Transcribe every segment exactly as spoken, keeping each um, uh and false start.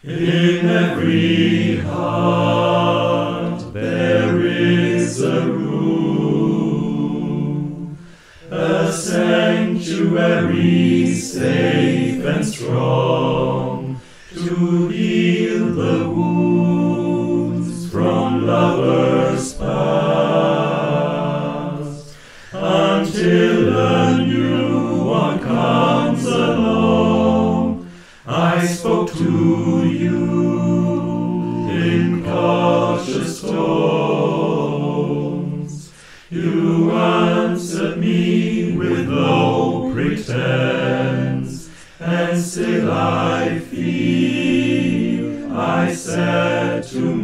In every heart there is a room, a sanctuary safe and strong, to heal the wounds from lovers past, until a new one comes along. I spoke to you in cautious tones. You answered me with no pretense, and still I feel I said too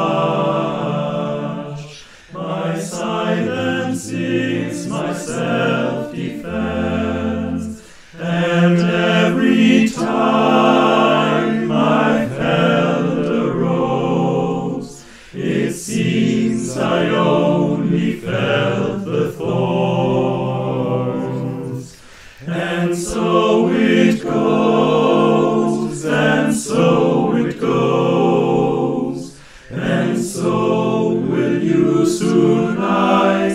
much. My silence is my self-defense, and every time I've held a rose, it seems I only felt the thorns. And so it goes, and so it goes, and so will you soon, I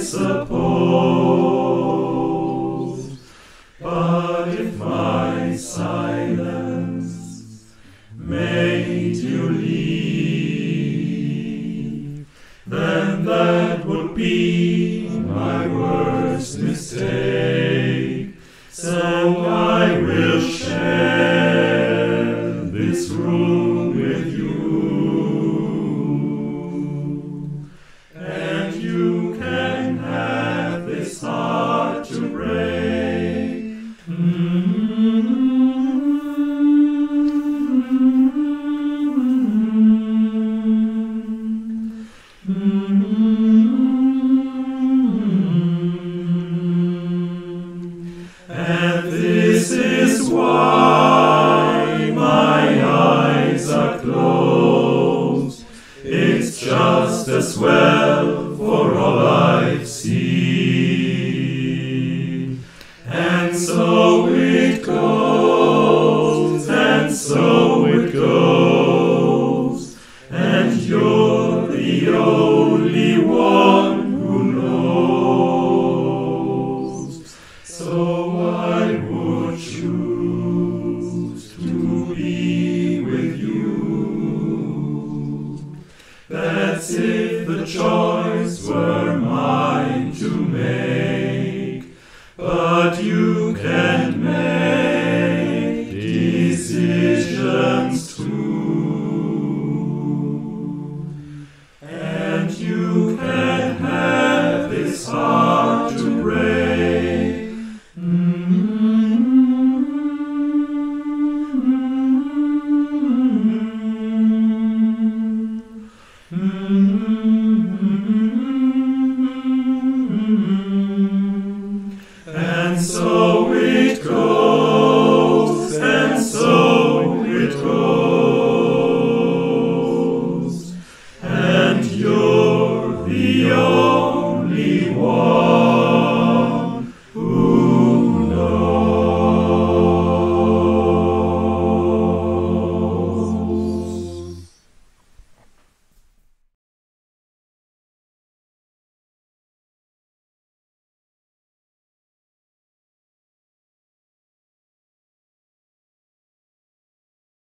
suppose. But if my silence made you leave, then that would be my worst mistake. So I will share this room with you, and you can have this heart to break. And this is why my eyes are closed. It's just as well for all I've seen. And so it goes, and so it goes, and you're the only one who knows. So I would choose to be with you. That's if the choice were mine.